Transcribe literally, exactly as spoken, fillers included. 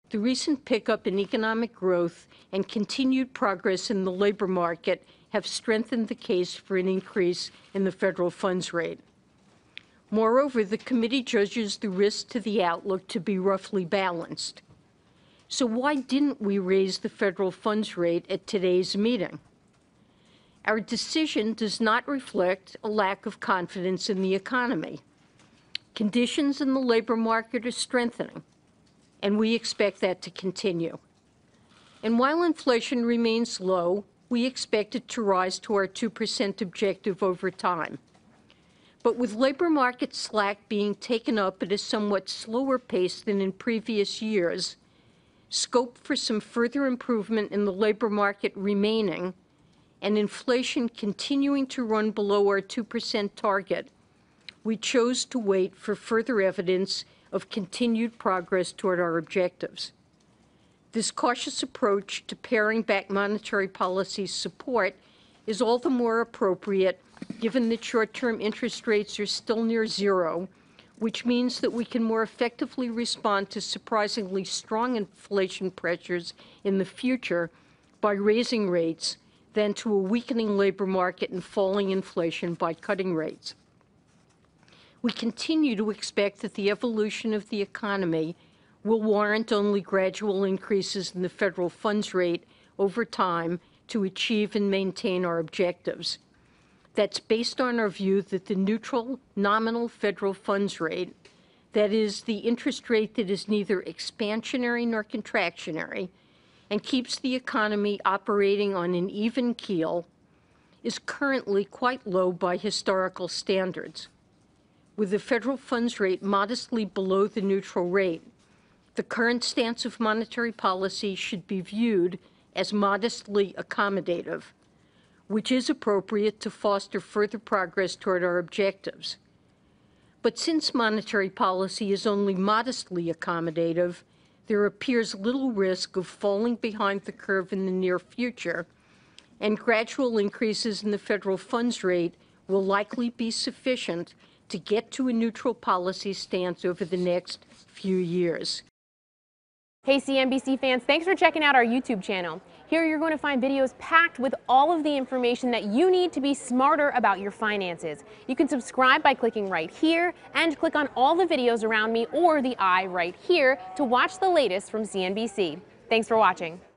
The recent pickup in economic growth and continued progress in the labor market have strengthened the case for an increase in the federal funds rate. Moreover, the committee judges the risk to the outlook to be roughly balanced. So why didn't we raise the federal funds rate at today's meeting? Our decision does not reflect a lack of confidence in the economy. Conditions in the labor market are strengthening, and we expect that to continue. And while inflation remains low, we expect it to rise to our two percent objective over time. But with labor market slack being taken up at a somewhat slower pace than in previous years, scope for some further improvement in the labor market remaining, and inflation continuing to run below our two percent target, we chose to wait for further evidence of continued progress toward our objectives. This cautious approach to paring back monetary policy support is all the more appropriate given that short-term interest rates are still near zero, which means that we can more effectively respond to surprisingly strong inflation pressures in the future by raising rates than to a weakening labor market and falling inflation by cutting rates. We continue to expect that the evolution of the economy will warrant only gradual increases in the federal funds rate over time to achieve and maintain our objectives. That's based on our view that the neutral nominal federal funds rate, that is, the interest rate that is neither expansionary nor contractionary and keeps the economy operating on an even keel, is currently quite low by historical standards. With the federal funds rate modestly below the neutral rate, the current stance of monetary policy should be viewed as modestly accommodative, which is appropriate to foster further progress toward our objectives. But since monetary policy is only modestly accommodative, there appears little risk of falling behind the curve in the near future, and gradual increases in the federal funds rate will likely be sufficient to get to a neutral policy stance over the next few years. Hey C N B C fans, thanks for checking out our YouTube channel. Here you're going to find videos packed with all of the information that you need to be smarter about your finances. You can subscribe by clicking right here and click on all the videos around me or the eye right here to watch the latest from C N B C. Thanks for watching.